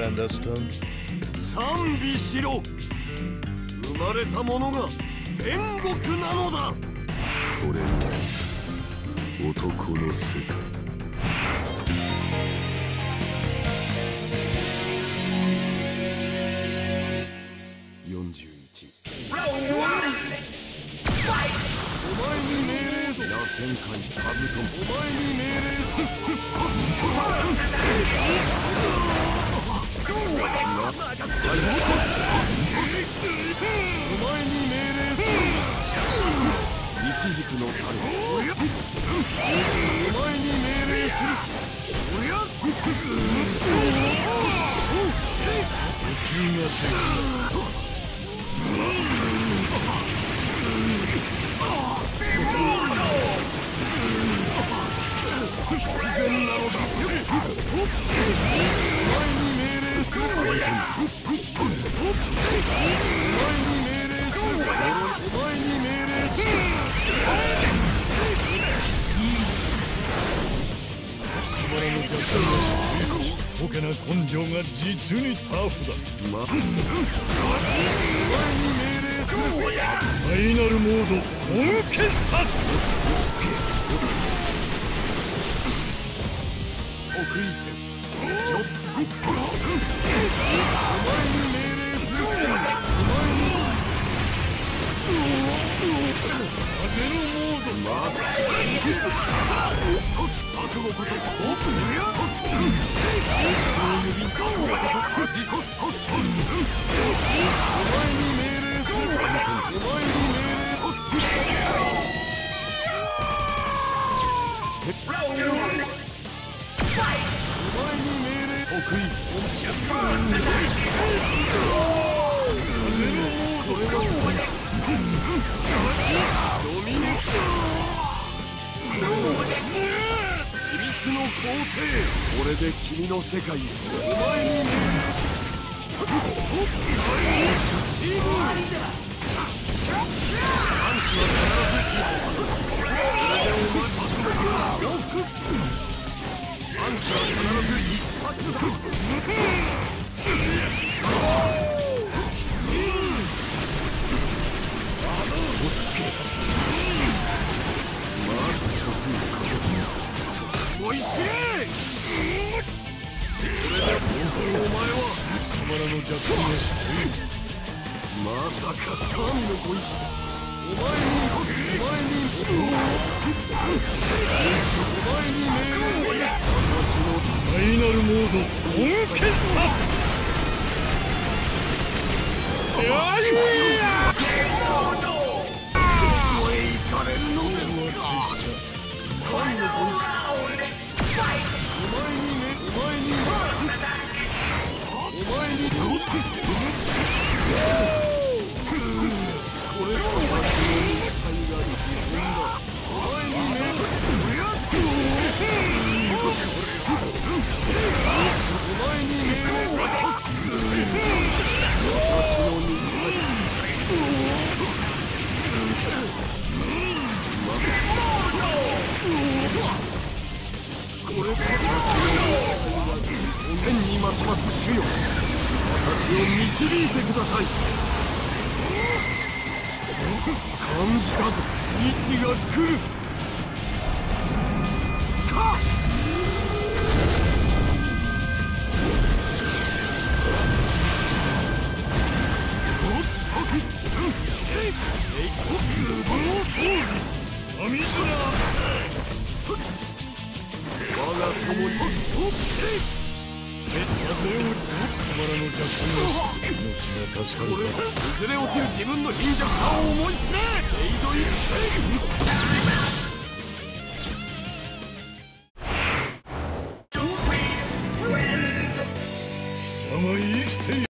understand? 賛美しろ。生まれたものが天国なのだ。 これが男の世界。41。 お前に命令する。 螺旋階カブトン。 お前に命令する。お前に命令する。 一軸の種。 お前に命令する。そりゃ呼吸が出る。必然なのだ。お前に命令する。お前に命令する。お前に命令する。貴様らの弱点は低い。ポケな根性が実にタフだ。お前に命令する。ファイナルモード本決殺。落ち着け。得意点。ちょっと。お前に命令する。お前に。風のモード。マスク。覚悟こそオープンや。指こそ味。お前に命令する。お前に命令。得意。風のモード。ドミネット。秘密の皇帝。 これで君の世界へ。 お前に命令し。チームパンチは必ず。これでお前報復。パンチは必ず一発だ。落ち着け。 マスクさすが家族。 おいしい。これでお前は貴様らの弱点が知っている。 まさか神のご意志だ。お前に命令する。ファイナルモード本決殺。どこへ行かれるのですか。神のご意志。天に増します主よ、私を導いてください。感じたぞ、日が来るか。我が友に命が助かるか。崩れ落ちる自分の貧弱さを思い知れ。